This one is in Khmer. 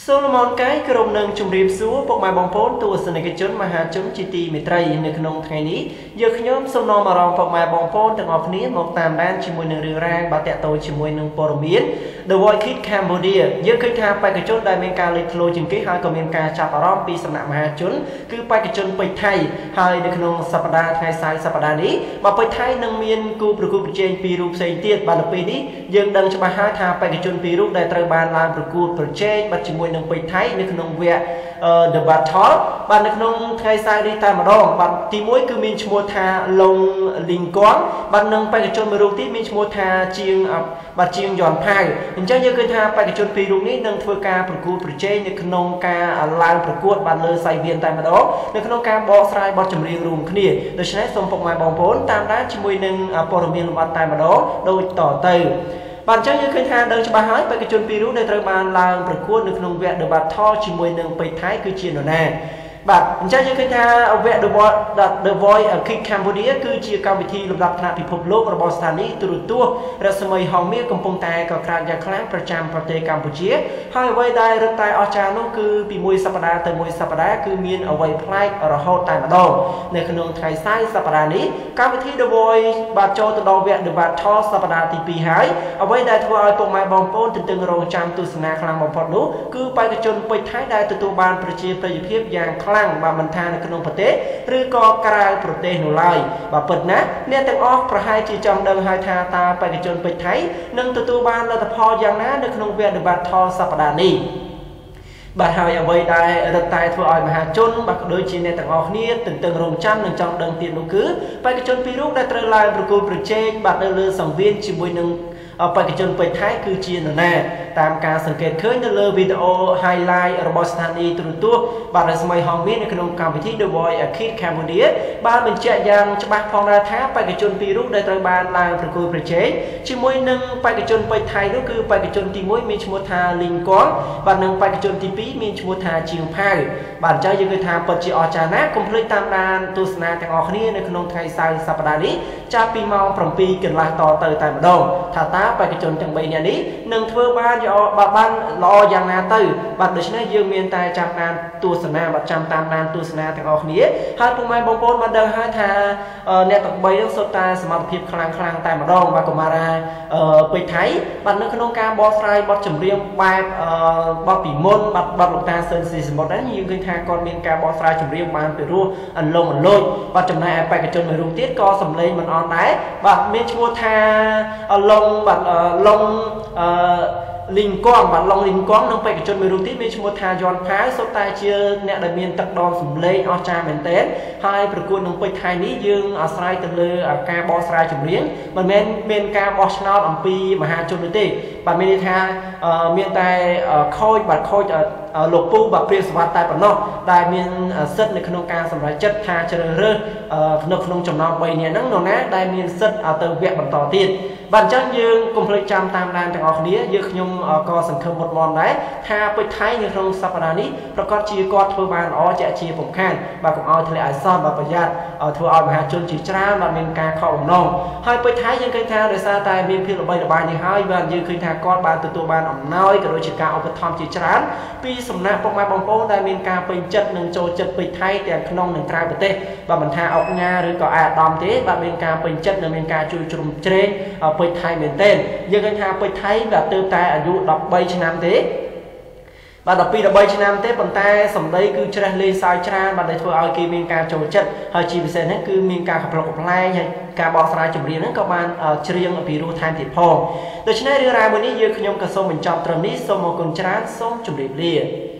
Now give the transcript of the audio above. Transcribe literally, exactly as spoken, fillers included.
សូលមនកាយក្រុមនឹងជំរាបសួរពុកម៉ែបងប្អូនទស្សនិកជនមហាជនជាទីមេត្រីនៅក្នុងថ្ងៃនេះយើងខ្ញុំសូមនាំអារម្មណ៍ពុកម៉ែបងប្អូនទាំងអស់គ្នាមកតាមដានជាមួយនឹងរឿងរ៉ាវបាទតកតូចជាមួយនឹងព័ត៌មាន The Voice Kids Cambodia យើងឃើញថាបេក្ខជនដែលមានការលេចធ្លោជាងគេហើយក៏មានការចាប់អារម្មណ៍ពីសំណាក់មហាជនគឺបេក្ខជនពេជ្រថៃហើយនៅក្នុងសប្តាហ៍ថ្ងៃសៅរ៍សប្តាហ៍នេះបាទពេជ្រថៃនឹងមានគូប្រកួតប្រជែងពីររូបផ្សេងទៀតបាទនៅពេលនេះយើងដឹងច្បាស់ហើយថាបេក្ខជនពីររូបដែលត្រូវបានឡើងប្រកួតប្រជែងបាទជាមួយនឹងពេជ្រថៃនៅក្នុងវគ្គ The Battle បាទនៅក្នុងថ្ងៃសៅរ៍នេះតែម្ដងបាទទីមួយគឺមានឈ្មោះថាឡុងលីងកងបាទនឹងបេក្ខជនមួយរូបទៀតមានឈ្មោះថាជាងបាទជាងយន់ផៅអញ្ចឹងយើងឃើញថាបេក្ខជនពីររូបនេះនឹងធ្វើការប្រកួតប្រជែងនៅក្នុងការឡើងប្រកួតបាទលើសៃវៀនតែម្ដងនៅក្នុងការបកស្រាយបទចម្រៀងរួមគ្នាដូច្នេះសូមពុកម៉ែបងប្អូនតាមដានជាមួយនឹងព័ត៌មានលម្អិតតែម្ដងដូចតទៅបាទអញ្ចឹងយើងឃើញថាដឹងច្បាស់ហើយបេក្ខជនពីររូបដែលត្រូវបានឡើងប្រកួតនៅក្នុងវគ្គ The Battle ជាមួយនឹងពេជ្រថៃគឺជានរណាបាទអញ្ចឹងយើងឃើញថាវគ្គ The Voice Kids Cambodia គឺជាកម្មវិធីលំដាប់ថ្នាក់ពិភពលោករបស់ស្ថានីយទូរទស្សន៍រស្មីហងមាសកំពុងតែកក្រើកយ៉ាងខ្លាំងប្រចាំប្រទេសកម្ពុជាហើយអ្វីដែលរឹតតែអស្ចារ្យនោះគឺពីមួយសប្តាហ៍ទៅមួយសប្តាហ៍គឺមានអ្វីប្លែករហូតតែម្ដងនៅក្នុងថ្ងៃសៅរ៍សប្តាហ៍នេះកម្មវិធី The Voice បាទចូលទៅដល់វគ្គ The Battle សប្តាហ៍ទីពីរហើយអ្វីដែលធ្វើឲ្យពុកម៉ែបងប្អូនទន្ទឹងរង់ចាំទស្សនាខ្លាំងបំផុតនោះគឺបេក្ខជនពេជ្រថៃដែលទទួលបានប្រជាប្រិយភាពយ៉ាងខ្លាំងបាទមិនថានៅក្នុងប្រទេសឬក៏ក្រៅប្រទេសនោះឡើយបាទពិតណាស់អ្នកទាំងអស់ប្រហែលជាចង់ដឹងហើយថាតើបេក្ខជនពេជ្រថៃនឹងទទួលបានលទ្ធផលយ៉ាងណានៅក្នុងវគ្គ The Battle សប្តាហ៍នេះបាទហើយអ្វីដែលរឹតតែធ្វើឲ្យមហាជនបាទក៏ដូចជាអ្នកទាំងអស់គ្នាទន្ទឹងរង់ចាំនិងចង់ដឹងទៀតនោះគឺបេក្ខជនពីររូបដែលត្រូវឡើងប្រកួតប្រជែងបាទនៅលើសង្វៀនជាមួយនឹងបេក្ខជនពេជ្រថៃគឺជានរណាតាមការសង្កេតឃើញនៅលើវីដេអូ highlight របស់ស្ថានីយទូរទស្សន៍បាទរស្មីហងមាសនៅក្នុងកម្មវិធី The Voice Kids Cambodia បានបញ្ជាក់យ៉ាងច្បាស់ផងដែរថាបេក្ខជនពីររូបដែលត្រូវបានឡើងប្រកួតប្រជែងជាមួយនឹងបេក្ខជនពេជ្រថៃនោះគឺបេក្ខជនទីមួយមានឈ្មោះថាលីងកងបាទនិងបេក្ខជនទីពីរមានឈ្មោះថាជាងផៅបាទអញ្ចឹងយើងឃើញថាពិតជាអស្ចារ្យណាស់កុំភ្លេចតាមដានទស្សនាទាំងអស់គ្នានៅក្នុងថ្ងៃសៅរ៍សប្តាហ៍នេះចាប់ពីម៉ោងប្រាំពីរកន្លះតទៅតែម្ដងថាតើបេក្ខជនទាំងបីនាក់នេះនឹងធ្វើបានបាទបានល្អយ៉ាងណាទៅបាទដូច្នេះយើងមានតែចាំតាមទស្សនាបាទចាំតាមដានទស្សនាទាំងអស់គ្នាហើយពុកម៉ែបងប្អូនបានដឹងហើយថាអ្នកទាំងបីនោះសុទ្ធតែសមត្ថភាពខ្លាំងខ្លាំងតែម្ដងបាទកុមារាពេជ្រថៃបាទនៅក្នុងការបកស្រាយបទចម្រៀងបែបបទពីមុនបាទបទលោកតាសឿនស៊ីសមុទ្រហ្នឹងយើងឃើញថាគាត់មានការបកស្រាយចម្រៀងបានពីរោះអន្លង់អន្លូចបាទចំណែកឯបេក្ខជនមួយរូបទៀតក៏សម្លេងមិនអន់ដែរបាទមានឈ្មោះថាឡុងបាទឡុងអឺលីងកងបាទឡុងលីងកងនិងបេក្ខជនមួយរូបទៀតមានឈ្មោះថាយន់ផៅសុទ្ធតែជាអ្នកដែលមានទឹកដមសម្លេងអស្ចារ្យមែនទែនហើយប្រកួតនឹងពេជ្រថៃនេះយើងអាស្រ័យទៅលើការបកស្រាយចម្រៀងមិនមែនមានការបោះឆ្នោតអំពីមហាជននោះទេបាទមានន័យថាមានតែខូចបាទខូចលោកពូបាទព្រាសវត្តតែប៉ុណ្ណោះដែលមានសិទ្ធិនៅក្នុងការសម្រេចចិត្តថាជ្រើសរើសនៅក្នុងចំណោមបីនាក់ហ្នឹងនរណាដែលមានសិទ្ធិទៅវគ្គបន្តទៀតបាទអញ្ចឹងយើងកុំភ្លេចចាំតាមដានទាំងអស់គ្នាយើងខ្ញុំក៏សង្ឃឹមមុតមនដែរថាពេជ្រថៃនៅក្នុងសប្តាហ៍នេះប្រកាសជាគាត់ធ្វើបានល្អជាក់ជាពំខានបាទកុំឲ្យធ្លាក់ឲ្យសោះបាទប្រយ័ត្នធ្វើឲ្យមហាជនជាច្រើនបាទមានការខកបំណងហើយពេជ្រថៃយើងឃើញថាដោយសារតែមានភាពល្បីល្បាញនេះហើយបាទយើងឃើញថាគាត់បានទទួលបានអំណោយក៏ដូចជាការឧបត្ថម្ភជាច្រើនពីសំណាក់ពុកម៉ែបងប្អូនដែលមានការពេញចិត្តនិងចូលចិត្តពេជ្រថៃទាំងក្នុងនិងក្រៅប្រទេសបាទមិនថាអុកញ៉ាឬក៏អាដាមទេបាទមានការពេញចិត្តនិងមានការជួយជ្រោមជ្រែងពេជ្រថៃមែនទែនយើងឃើញថាពេជ្រថៃបាទទើបតែអាយុដប់បីឆ្នាំទេបាទដល់ពីដប់បីឆ្នាំទេប៉ុន្តែសម្ដីគឺជ្រះលេងសើចច្រើនបាទដែលធ្វើឲ្យគេមានការចូលចិត្តហើយជាពិសេសហ្នឹងគឺមានការកំប្លុកកំប្លែងហើយការបកស្រាយចម្រៀងហ្នឹងក៏បានច្រៀងពីរោះថែមទៀតផងដូច្នេះរឿងរ៉ាវមួយនេះយើងខ្ញុំក៏សូមបញ្ចប់ត្រឹមនេះសូមអរគុណច្រើនសូមជម្រាបលា